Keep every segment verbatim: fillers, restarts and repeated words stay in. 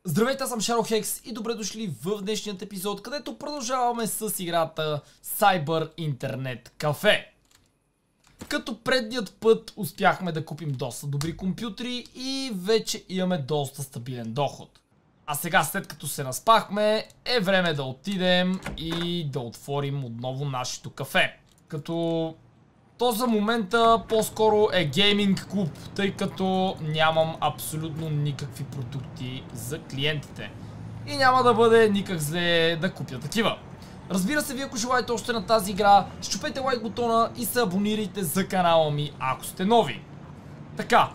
Здравейте, аз съм Шаро-Хекс и добре дошли в днешният епизод, където продължаваме с играта Cyber Internet Cafe. Като предният път успяхме да купим доста добри компютри и вече имаме доста стабилен доход. А сега, след като се наспахме, е време да отидем и да отворим отново нашето кафе. Като то за момента по-скоро е гейминг клуб, тъй като нямам абсолютно никакви продукти за клиентите. И няма да бъде никак зле да купя такива. Разбира се, вие ако желаете още на тази игра, счупете лайк бутона и се абонирайте за канала ми, ако сте нови. Така.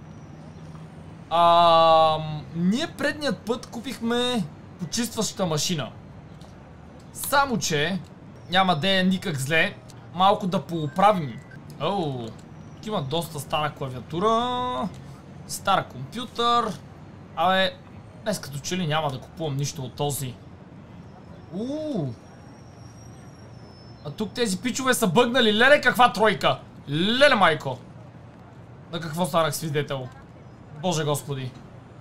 А, ние предният път купихме почистваща машина. Само че няма да е никак зле малко да пооправим. Оу, има доста стара клавиатура, стар компютър. Абе, днес като че ли няма да купувам нищо от този. Ууу. А тук тези пичове са бъгнали. Леле, каква тройка! Леле, майко! На какво станах свидетел? Боже господи.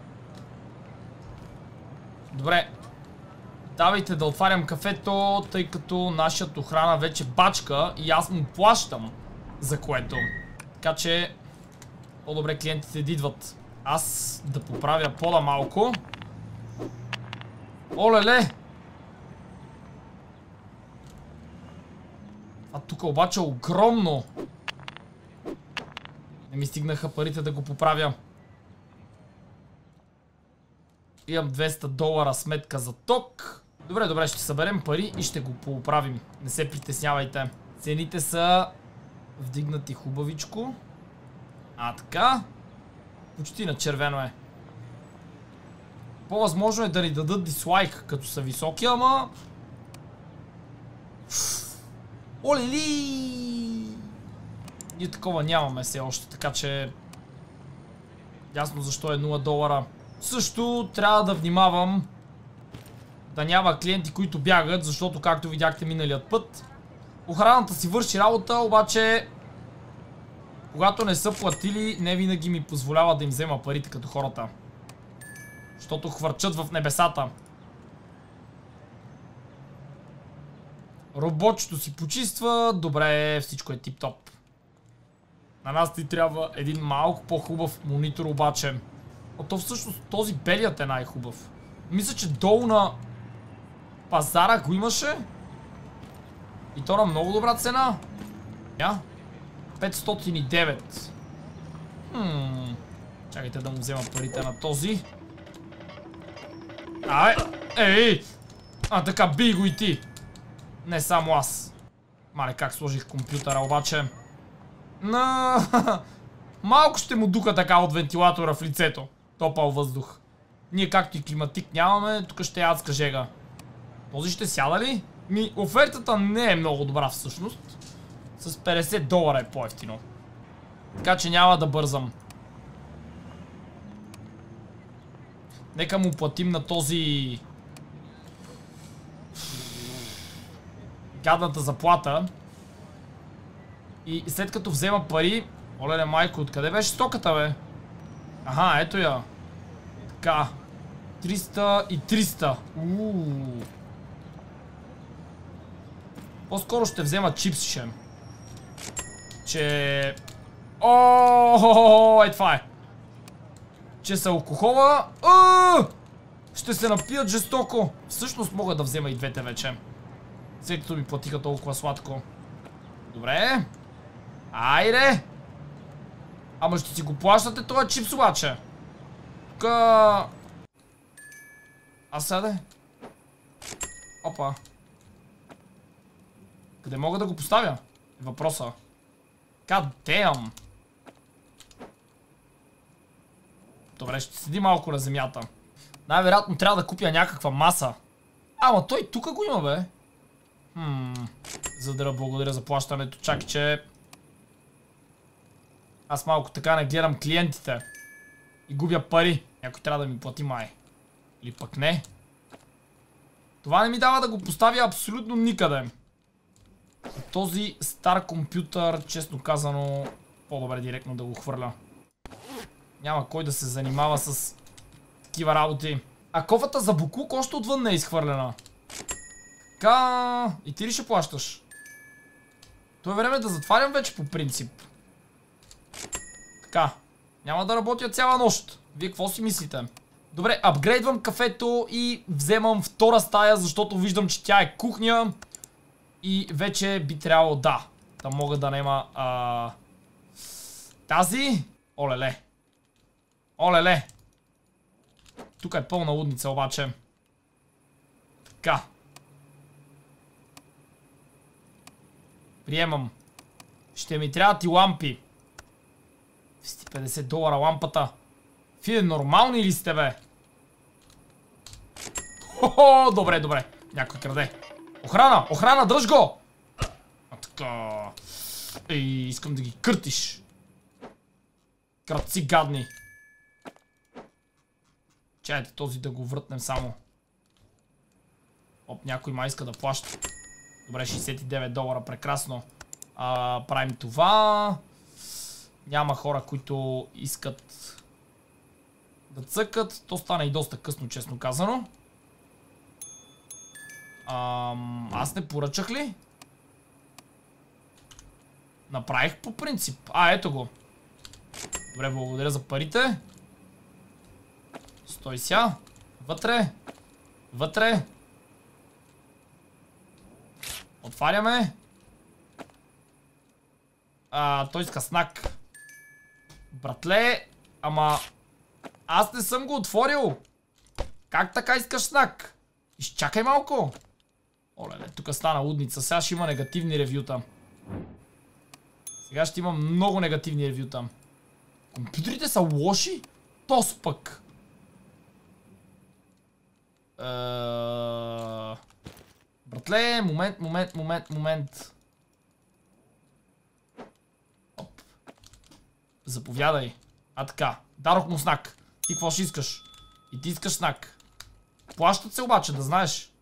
Добре. Давайте да отварям кафето, тъй като нашата охрана вече бачка и аз му плащам за което. Така че по-добре клиентите да идват. Аз да поправя пода малко. Олеле! А тук обаче огромно. Не ми стигнаха парите да го поправя. Имам двеста долара сметка за ток. Добре, добре, ще съберем пари и ще го поправим. Не се притеснявайте. Цените са вдигнати хубавичко. А така. Почти на червено е. По-възможно е да ни дадат дислайк, като са високи, ама... Олели! Ние такова нямаме все още, така че... Ясно защо е нула долара. Също трябва да внимавам да няма клиенти, които бягат, защото както видяхте миналият път, охраната си върши работа, обаче когато не са платили, не винаги ми позволява да им взема парите като хората. Защото хвърчат в небесата. Робочето си почиства, добре, всичко е тип-топ. На нас ти трябва един малко по-хубав монитор обаче. А то всъщност този белият е най-хубав. Мисля, че долу на пазара го имаше. И то на много добра цена. Я? петстотин и девет. Хм. Чакайте да му взема парите на този. Ай! Ей! А така, бий го и ти. Не само аз. Мале, как сложих компютъра обаче. На... Малко ще му духа така от вентилатора в лицето. Топъл въздух. Ние както и климатик нямаме, тук ще е адска жега. Този ще сяда ли? Ми, офертата не е много добра всъщност. С петдесет долара е по-евтино. Така че няма да бързам. Нека му платим на този... гадната заплата. И след като взема пари... Оле, майко, откъде беше стоката, бе? Аха, ето я. Така. триста и триста. Ууу. По-скоро ще взема чипсише. Че... Ооо, е това е. Че са алкохола. Ще се напият жестоко. Всъщност мога да взема и двете вече. След като ми платиха толкова сладко. Добре. Айде. Ама ще си го плащате това чипс обаче. Ка... А сега? Опа. Къде мога да го поставя? Въпроса. God damn. Добре, ще седи малко на земята. Най-вероятно трябва да купя някаква маса. Ама той тук го има, бе. Хм. За да благодаря за плащането. Чакай, че... Аз малко така не гледам клиентите. И губя пари. Някой трябва да ми плати май. Или пък не. Това не ми дава да го поставя абсолютно никъде. Този стар компютър, честно казано, по-добре директно да го хвърля. Няма кой да се занимава с такива работи. А кофата за буклук още отвън не е изхвърлена. Така... И ти ли ще плащаш? То е време да затварям вече по принцип. Така. Няма да работя цяла нощ. Вие какво си мислите? Добре, апгрейдвам кафето и вземам втора стая, защото виждам, че тя е кухня. И вече би трябвало да. Да мога да нема а... тази. Олеле. Олеле. Тук е пълна лудница обаче. Така. Приемам. Ще ми трябват и лампи. двеста и петдесет долара лампата. Вие нормални ли сте, бе? Хо-хо, добре, добре. Някой краде. Охрана, охрана, дръж го! А така... Ей, искам да ги къртиш. Кръци гадни. Чайте този да го врътнем само. Оп, някой ма иска да плаща. Добре, шейсет и девет долара, прекрасно. А, правим това. Няма хора, които искат да цъкат. То стана и доста късно, честно казано. Ам, аз не поръчах ли? Направих по принцип. А, ето го. Добре, благодаря за парите. Стой ся. Вътре. Вътре. Отваряме. А, той иска снак. Братле, ама... Аз не съм го отворил. Как така искаш снак? Изчакай малко. Оле, тук стана лудница. Сега ще има негативни ревюта. Сега ще има много негативни ревюта. Компютрите са лоши? Тос пък. Е... Братле, момент, момент, момент, момент. Оп. Заповядай. А така. Дадох му снак. Ти какво ще искаш? И ти искаш снак. Плащат се обаче, да знаеш.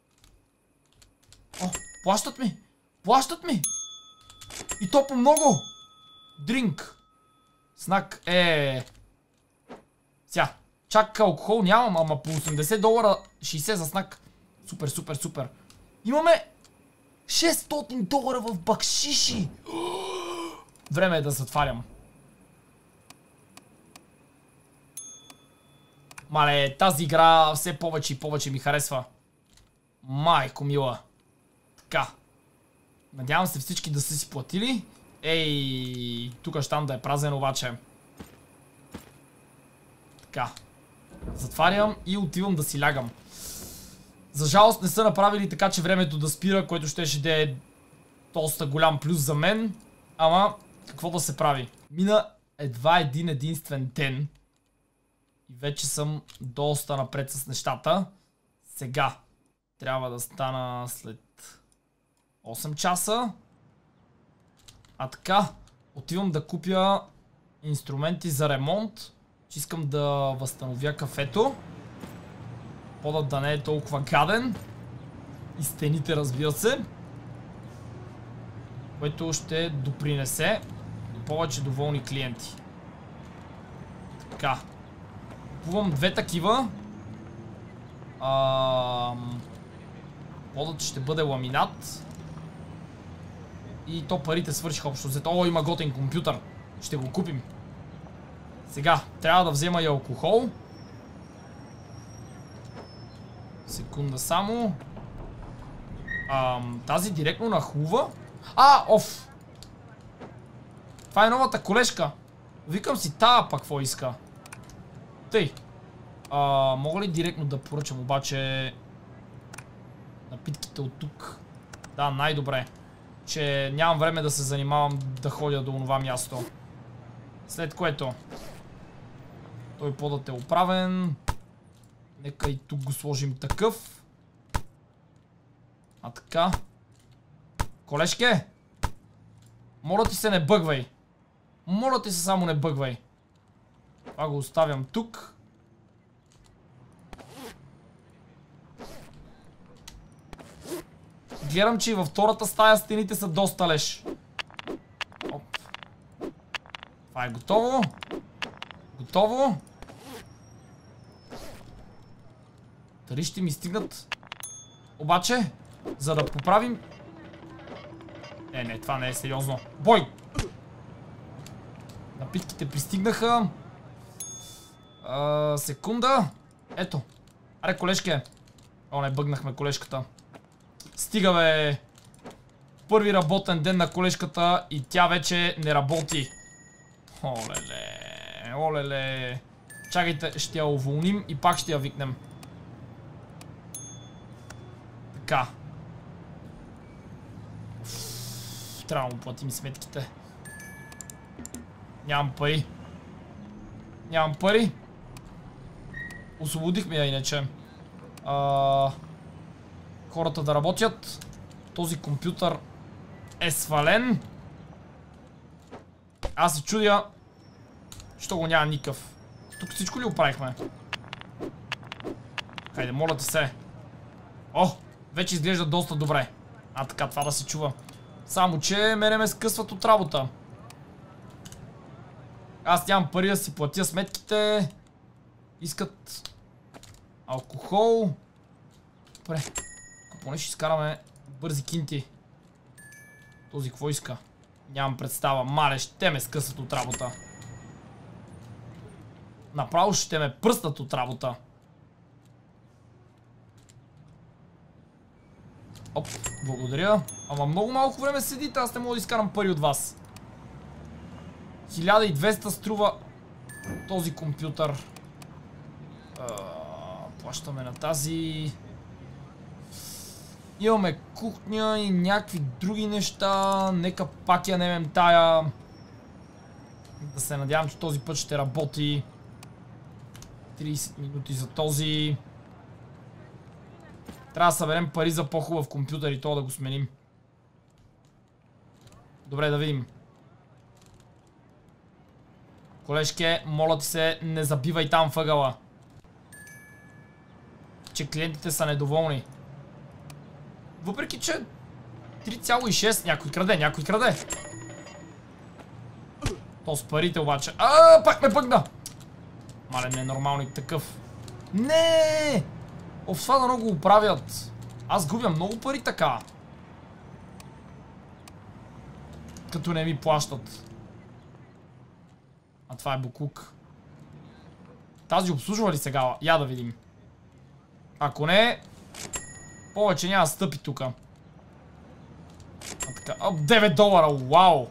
О, плащат ми. Плащат ми. И то по много. Дринк. Снак. Е. Ся. Чак алкохол нямам, ама по осемдесет долара шейсет за снак. Супер, супер, супер. Имаме шестстотин долара в бакшиши. Време е да затварям. Мале, тази игра все повече и повече ми харесва. Майко мила. Така. Надявам се всички да са си платили. Ей, тук щам да е празен обаче. Така. Затварям и отивам да си лягам. За жалост не са направили така, че времето да спира, което щеше да е доста голям плюс за мен. Ама, какво да се прави? Мина едва един единствен ден. И вече съм доста напред с нещата. Сега трябва да стана след осем часа. А така, отивам да купя инструменти за ремонт. Че искам да възстановя кафето. Подът да не е толкова гаден. И стените, разбира се. Което ще допринесе до повече доволни клиенти. Така. Купувам две такива. Ам... Подът ще бъде ламинат. И то парите свършиха общо взето. О, има готин компютър. Ще го купим. Сега, трябва да взема и алкохол. Секунда само. Ам, тази директно нахлува. А, оф! Това е новата колежка. Викам си тая пак какво иска. Тъй. А, мога ли директно да поръчам обаче напитките от тук? Да, най-добре. Че нямам време да се занимавам да ходя до онова място. След което той подът е оправен. Нека и тук го сложим такъв. А така. Колежке! Моля ти се, не бъгвай. Моля ти се, само не бъгвай. Това го оставям тук. Гледам, че и във втората стая стените са доста леш. Оп. Това е готово. Готово. Дали ще ми стигнат? Обаче, за да поправим... Е, не, това не е сериозно. Бой! Напитките пристигнаха. А, секунда. Ето. Аре, колежке. О, не, бъгнахме колежката. Стига, бе. Първи работен ден на колежката и тя вече не работи. Олеле. Олеле. Чакайте, ще я уволним и пак ще я викнем. Така. Трябва да му платим сметките. Нямам пари. Нямам пари. Освободихме я иначе. А, хората да работят. Този компютър е свален. Аз се чудя. Що го няма никакъв. Тук всичко ли оправихме? Хайде, моля ти се. О, вече изглежда доста добре. А, така, това да се чува. Само, че мене ме скъсват от работа. Аз нямам пари да си платя сметките. Искат алкохол. Добре. Ако поне ще изкараме бързи кинти. Този какво иска? Нямам представа. Мале, ще ме скъсат от работа. Направо ще ме пръснат от работа. Оп, благодаря. Ама много малко време седите, аз не мога да изкарам пари от вас. хиляда и двеста струва този компютър. А, плащаме на тази. Имаме кухня и някакви други неща. Нека пак я немем тая. Да се надявам, че този път ще работи. трийсет минути за този. Трябва да съберем пари за по-хубав компютър и то да го сменим. Добре, да видим. Колежке, моля ти се, не забивай там въгъла. Че клиентите са недоволни. Въпреки, че три цяло и шест някой краде, някой краде. То с парите обаче. А, пак ме бъгна! Мале, ненормалник такъв. Не! Оф, това да много го оправят. Аз губя много пари така. Като не ми плащат. А това е буклук. Тази обслужва ли сега? Я да видим. Ако не, повече няма да стъпи тука. А така. О, девет долара, вау!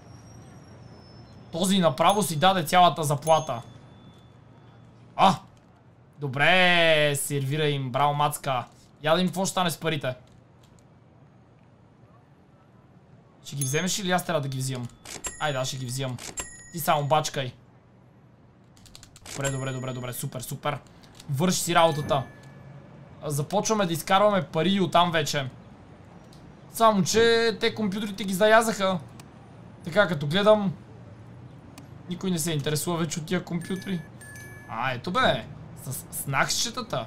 Този направо си даде цялата заплата. А! Добре, сервира им, браво мацка. Я да им какво ще стане с парите. Ще ги вземеш или аз трябва да ги взимам? Айде, аз ще ги взимам. Ти само бачкай. Добре, добре, добре, добре, супер, супер. Върши си работата. Започваме да изкарваме пари и оттам вече. Само, че те компютрите ги заязаха. Така, като гледам, никой не се интересува вече от тия компютри. А, ето бе. С снаксчетата.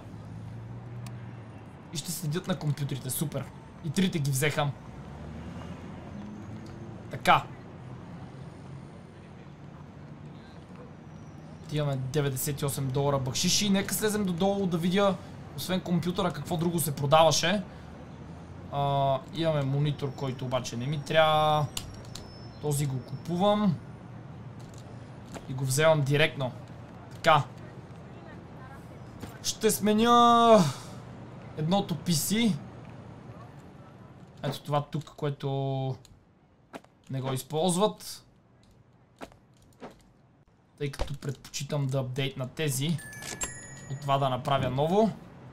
И ще седят на компютрите, супер. И трите ги взеха. Така. Имаме деветдесет и осем долара бакшиши. Нека слезем додолу да видя, освен компютъра, какво друго се продаваше. А, имаме монитор, който обаче не ми трябва. Този го купувам. И го вземам директно. Така. Ще сменя едното пи си. Ето това тук, което не го използват. Тъй като предпочитам да апдейтна тези. От това да направя ново.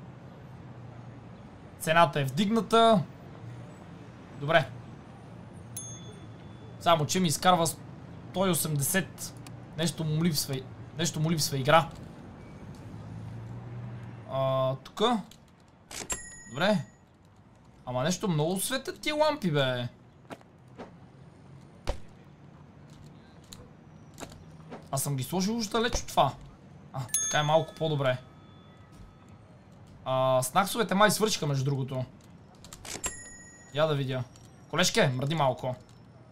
Цената е вдигната. Добре. Само, че ми изкарва сто и осемдесет. Нещо му липсва, нещо му липсва игра. А, тука. Добре. Ама нещо много светят тия лампи, бе. Аз съм ги сложил уж далеч от това. А, така е малко по-добре. А, снаксовете май свършиха, между другото. Я да видя. Колежке, мърди малко.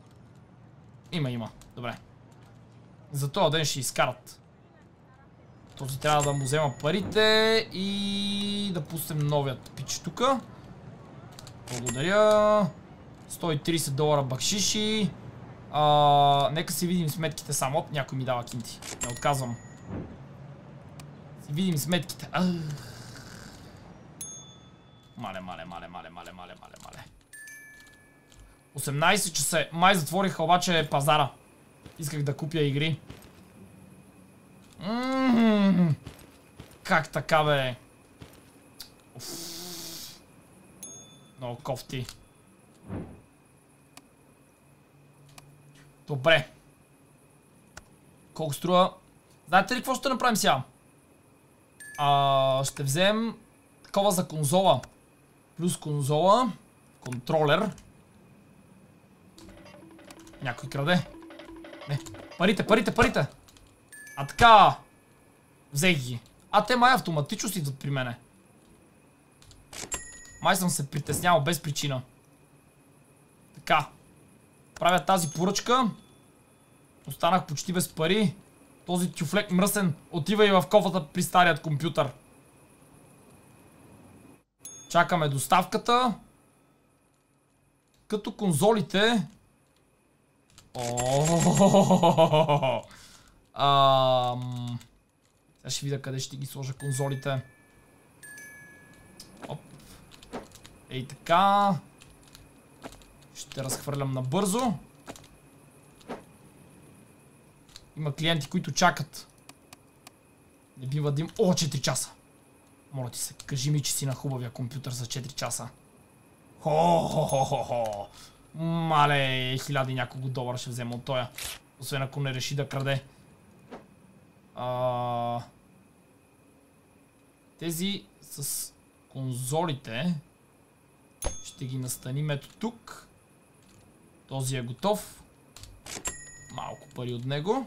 Има, има. Добре. За този ден ще изкарат. Този трябва да му взема парите и да пуснем новият пич тука. Благодаря. сто и трийсет долара бакшиши. А, нека си видим сметките само. Оп, някой ми дава кинти. Не отказвам. Си видим сметките. Ах. Мале, мале, мале, мале, мале, мале, мале, мале. осемнайсет часа. Май затвориха обаче пазара. Исках да купя игри. Ммм. Как така, бе? Уф. Много кофти. Добре. Колко струва? Знаете ли какво ще направим сега? А, ще вземем такова за конзола. Плюс конзола. Контролер. Някой краде. Не. Парите, парите, парите. А така. Взех ги. А те май автоматично си идват при мене. Май съм се притеснявал без причина. Така. Правя тази поръчка. Останах почти без пари. Този тюфлек мръсен отива и в кофата при старият компютър. Чакаме доставката. Като конзолите... Ооо. Ам... Сега ще видя къде ще ги сложа конзолите. Оп. Ей така. Ще разхвърлям набързо. Има клиенти, които чакат. Не бива да им... О, четири часа. Моля ти се, кажи ми, че си на хубавия компютър за четири часа. Хо-хо-хо-хо-хо. Мале, хиляди няколко долара ще взема от тоя. Освен ако не реши да краде. А... Тези с конзолите ще ги настаним ето тук. Този е готов. Малко пари от него.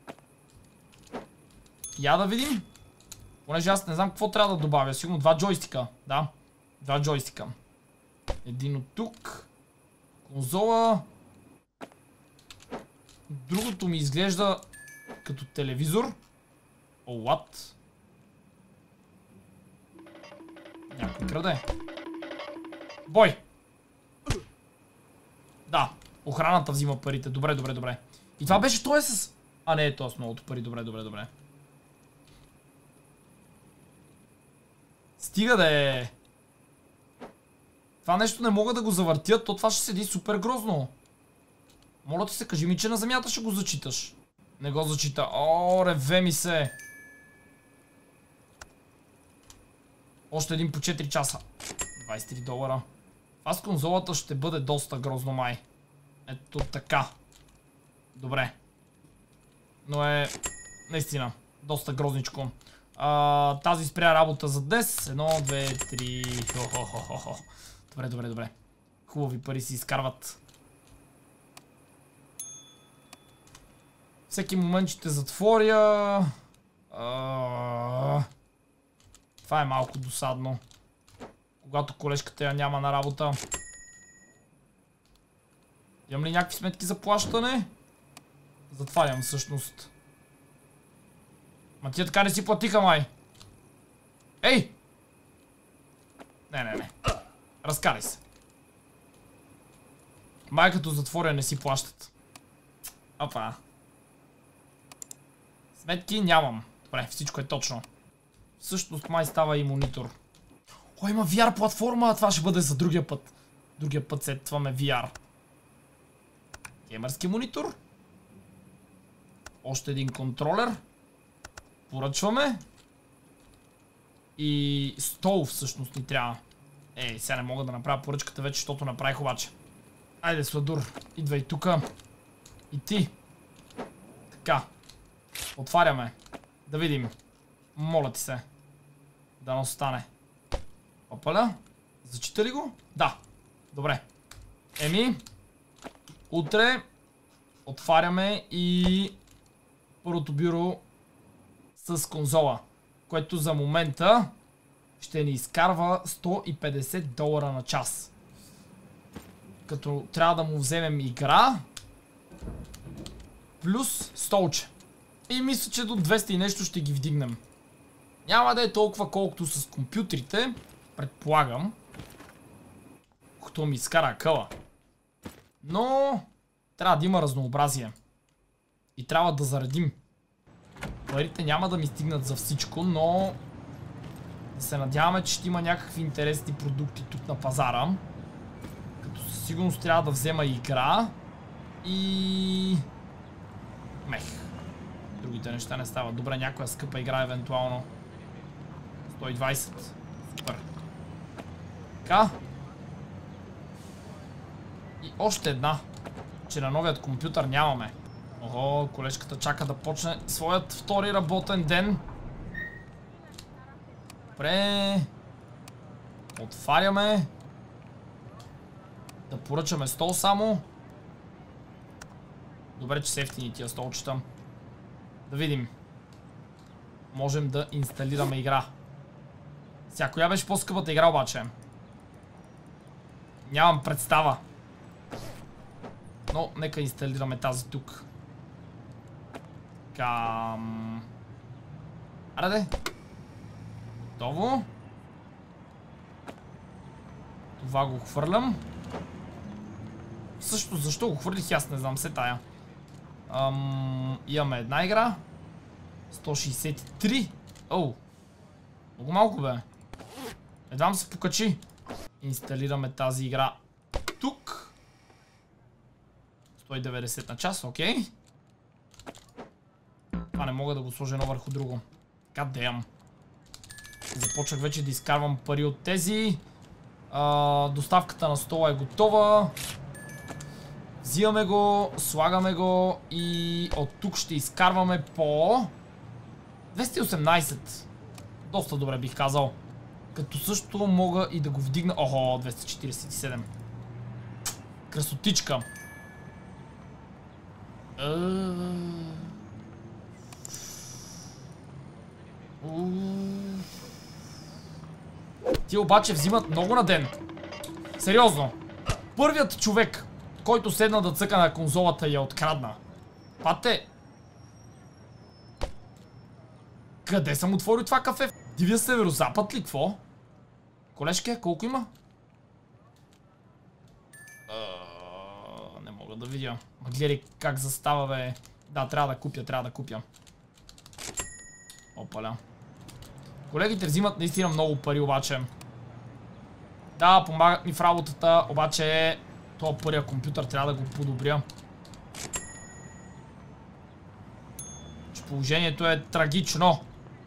Я да видим. Понеже аз не знам какво трябва да добавя. Сигурно два джойстика. Да, два джойстика. Един от тук. Конзола. Другото ми изглежда като телевизор. О, what? Някой краде. Бой! Да, охраната взима парите. Добре, добре, добре. И това беше той с... А не, това с многото пари. Добре, добре, добре. Стига да е. Това нещо не мога да го завъртя, то това ще седи супер грозно. Моля ти се, кажи ми, че на земята ще го зачиташ. Не го зачита. О, реве ми се. Още един по четири часа. двайсет и три долара. Това с конзолата ще бъде доста грозно май. Ето така. Добре. Но е наистина доста грозничко. А, тази спря работа за днес. Едно, две, три. Хо-хо-хо-хо. Добре, добре, добре. Хубави пари си изкарват. Всеки момент ще затворя. А... Това е малко досадно. Когато колежката я няма на работа. Имам ли някакви сметки за плащане? Затварям всъщност. Ма тия така не си платиха, май. Ей! Не, не, не. Разкарай се. Май като затворя не си плащат. Опа. Сметки нямам. Добре, всичко е точно. Всъщност май става и монитор. О, има ви ар платформа, това ще бъде за другия път. Другия път сетваме ви ар. Геймърски монитор. Още един контролер. Поръчваме. И стол всъщност ни трябва. Ей, сега не мога да направя поръчката вече, защото направих обаче. Айде, Сладур, идвай тука. И ти. Така. Отваряме. Да видим. Моля ти се. Да не остане. Опаля. Зачита ли го? Да. Добре. Еми. Утре отваряме и първото бюро с конзола, което за момента ще ни изкарва сто и петдесет долара на час. Като трябва да му вземем игра плюс столче. И мисля, че до двеста и нещо ще ги вдигнем. Няма да е толкова колкото с компютрите, предполагам. Като ми изкара къла. Но трябва да има разнообразие. И трябва да заредим. Парите няма да ми стигнат за всичко, но да се надяваме, че ще има някакви интересни продукти тук на пазара. Като със сигурност трябва да взема игра и мех. Другите неща не стават. Добре, някоя скъпа игра евентуално. сто и двайсет. Супер. Така. И още една. Че на новият компютър нямаме. Ого, колежката чака да почне своят втори работен ден. Добре. Отваряме. Да поръчаме стол само. Добре, че са ефтини тия столчета. Да видим. Можем да инсталираме игра. Сега, коя беше по-скъпата игра обаче? Нямам представа. Но нека инсталираме тази тук. Кам... Аре де. Готово. Това го хвърлям. Също защо го хвърлих, аз не знам се тая. Ам... Имаме една игра. сто шейсет и три. Оу. Много малко бе. Едвам се покачи. Инсталираме тази игра тук. сто и деветдесет на час, окей. Това не мога да го сложа едно върху друго. God damn. Започнах вече да изкарвам пари от тези. А, доставката на стола е готова. Взимаме го, слагаме го и от тук ще изкарваме по двеста и осемнайсет. Доста добре бих казал. Като също мога и да го вдигна. Охо, двеста четирийсет и седем. Красотичка. Ти обаче взимат много на ден. Сериозно. Първият човек, който седна да цъка на конзолата, я открадна. Пате. Къде съм отворил това кафе? Дивия северозапад ли? Какво? Колежке, колко има? Uh, не мога да видя. Ма гледай как застава, бе. Да, трябва да купя, трябва да купя. Опаля. Колегите взимат наистина много пари, обаче. Да, помагат ми в работата, обаче този първия компютър трябва да го подобря. Че положението е трагично.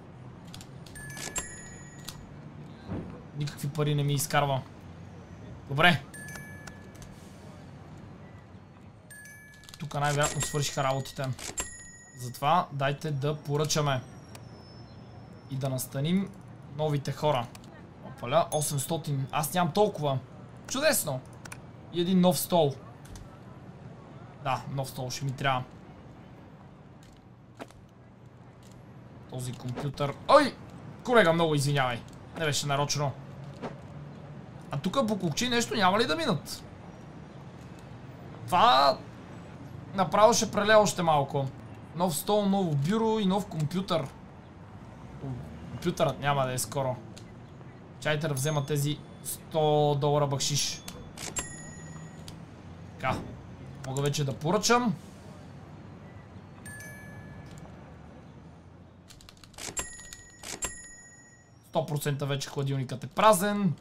Никакви пари не ми изкарва. Добре. Тук най-вероятно свършиха работите. Затова дайте да поръчаме. И да настаним новите хора. Опаля, осемстотин. Аз нямам толкова. Чудесно. И един нов стол. Да, нов стол ще ми трябва. Този компютър. Ой! Колега, много извинявай. Не беше нарочно. А тук по кукчи нещо няма ли да минат? Това направо ще преле още малко. Нов стол, ново бюро и нов компютър. Компютърът няма да е скоро. Чайте да взема тези сто долара бакшиш. Така. Мога вече да поръчам. сто процента вече хладилникът е празен.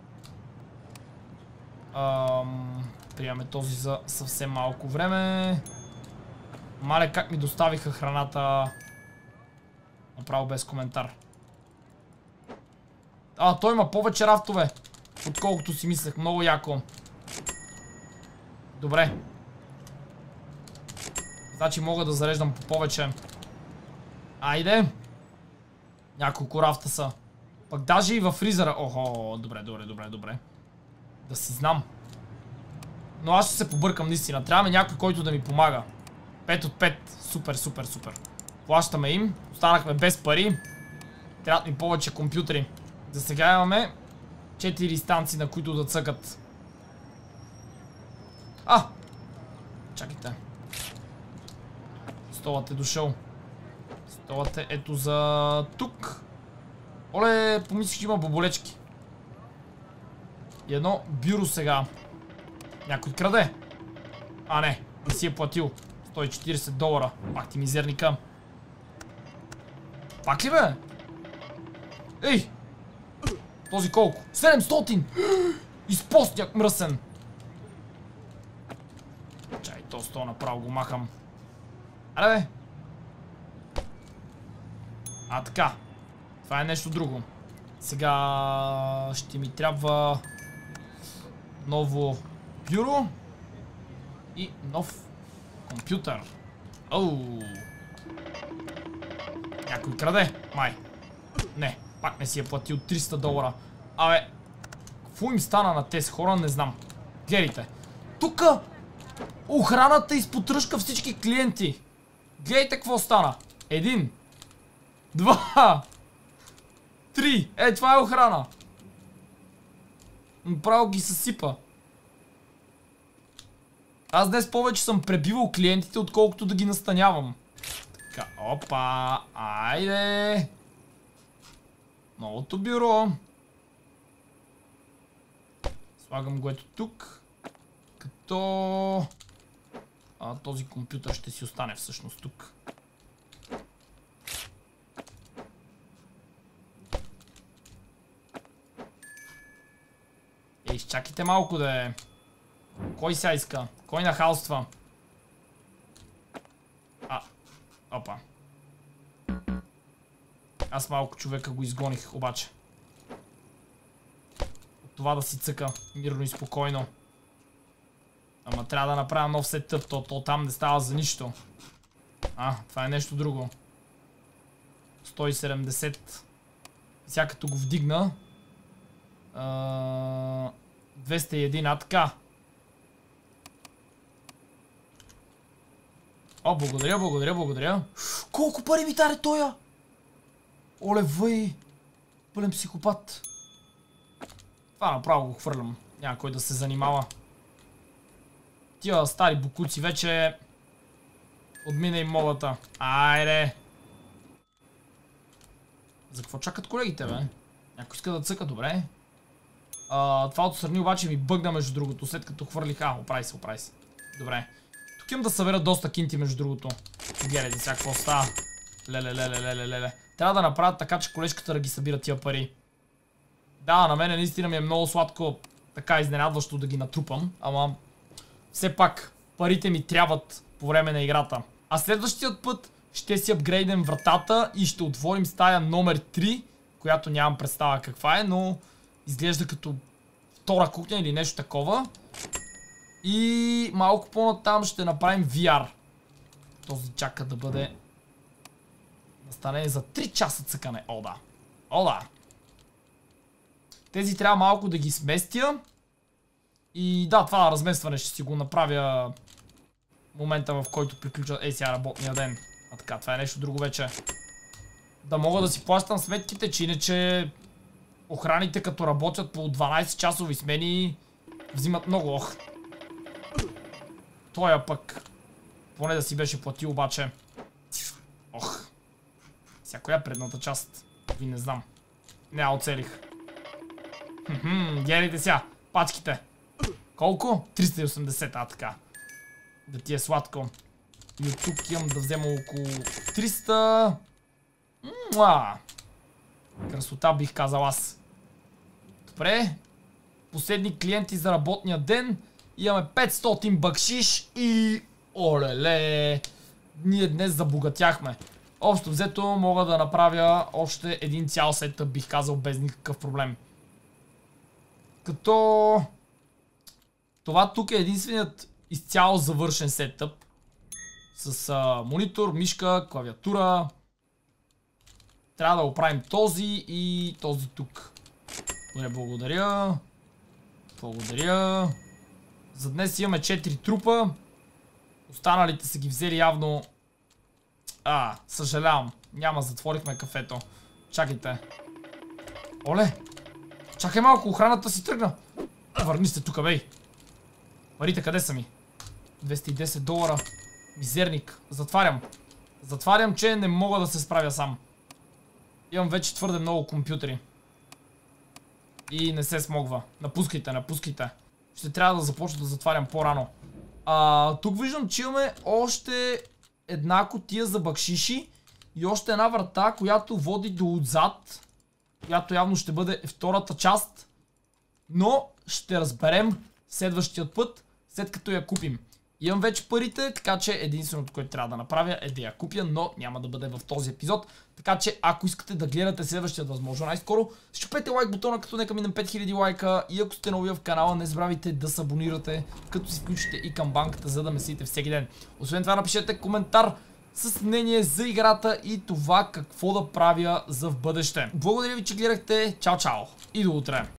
Ам, приемаме този за съвсем малко време. Мале, как ми доставиха храната. Направо без коментар. А, той има повече рафтове, отколкото си мислех. Много яко. Добре. Значи мога да зареждам по повече. Айде. Няколко рафта са. Пък даже и във фризера. Охо, добре, добре, добре, добре. Да си знам. Но аз ще се побъркам наистина. Трябва някой, който да ми помага. пет от пет. Супер, супер, супер. Плащаме им. Останахме без пари. Трябват ми повече компютри. За сега имаме четири станции, на които да цъкат. А! Чакайте. Столът е дошъл. Столът е ето за тук. Оле, помислих, че има боболечки. И едно бюро сега. Някой краде. А, не. Не си е платил. сто и четирийсет долара. Пак ти мизерника. Пак ли, бе? Ей! Този колко? седемстотин! Изпостняк мръсен. Чай, то сто направо го махам. Аре, бе! А, така. Това е нещо друго. Сега ще ми трябва ново бюро и нов компютър. Оу! Някой краде? Май. Не, пак не си е платил триста долара. Абе, какво им стана на тези хора, не знам. Гледайте. Тука охраната изпотръжка всички клиенти. Гледайте какво стана. Един. Два. Три. Е, това е охрана. Направо ги съсипа. Аз днес повече съм пребивал клиентите, отколкото да ги настанявам. Така, опа. Айде. Новото бюро. Слагам го ето тук. Като... А, този компютър ще си остане всъщност тук. Е, изчакайте малко да е. Кой сега иска? Кой нахалства? А, опа. Аз малко човека го изгоних обаче. От това да си цъка мирно и спокойно. Ама трябва да направя нов сетъп, то, то там не става за нищо. А, това е нещо друго. сто и седемдесет. Сега като го вдигна. А, двеста и един, а така. О, благодаря, благодаря, благодаря. Колко пари ми даде тоя? Оле, въй. Пълен психопат. Това направо го хвърлям. Няма кой да се занимава. Тия стари букуци вече отмина им модата. Айде. За какво чакат колегите, бе? Някой иска да цъка, добре. А, това отстрани обаче ми бъгна между другото, след като хвърлих. А, оправи се, оправи се. Добре. Тук имам да събера доста кинти между другото. Гледайте сега какво става. Леле, леле, леле, леле. Трябва да направят така, че колежката да ги събира тия пари. Да, на мен наистина ми е много сладко, така изненадващо да ги натрупам, ама все пак парите ми трябват по време на играта. А следващият път ще си апгрейдем вратата и ще отворим стая номер три, която нямам представа каква е, но изглежда като втора кухня или нещо такова. И малко по-натам ще направим ви ар. Този чака да бъде настанен за три часа цъкане. О, да. О, да. Тези трябва малко да ги сместя. И да, това разместване ще си го направя момента, в който приключа ей сега работния ден. А така, това е нещо друго вече. Да мога да си плащам сметките, че иначе охраните като работят по дванайсет часови смени взимат много. Ох. Тоя пък поне да си беше платил обаче. Ох. Сега коя е предната част? Ви не знам. Не, оцелих. Хм, гледайте сега. Пачките. Колко? триста и осемдесет, а така. Да ти е сладко. И от тук имам да взема около триста. Муа. Красота бих казал аз. Добре. Последни клиенти за работния ден. Имаме петстотин бакшиш и... Олеле! Ние днес забогатяхме. Общо взето мога да направя още един цял сетъп, бих казал, без никакъв проблем. Като... Това тук е единственият изцяло завършен сетъп. С а, монитор, мишка, клавиатура. Трябва да оправим този и този тук. Добре, благодаря. Благодаря. За днес имаме четири трупа. Останалите са ги взели явно. А, съжалявам. Няма, затворихме кафето. Чакайте. Оле! Чакай малко, охраната си тръгна. Върни се тука, бей. Парите къде са ми? двеста и десет долара. Мизерник. Затварям. Затварям, че не мога да се справя сам. Имам вече твърде много компютри. И не се смогва. Напускайте, напускайте. Ще трябва да започна да затварям по-рано. А, тук виждам, че имаме още една кутия за бакшиши и още една врата, която води до отзад, която явно ще бъде втората част. Но ще разберем следващият път, след като я купим. Имам вече парите, така че единственото, което трябва да направя е да я купя, но няма да бъде в този епизод. Така че ако искате да гледате следващият възможно най-скоро, щупете лайк бутона, като нека минем пет хиляди лайка, и ако сте нови в канала, не забравяйте да се абонирате, като си включите и камбанката, за да ме следите всеки ден. Освен това, напишете коментар с мнение за играта и това какво да правя за в бъдеще. Благодаря ви, че гледахте. Чао, чао и до утре!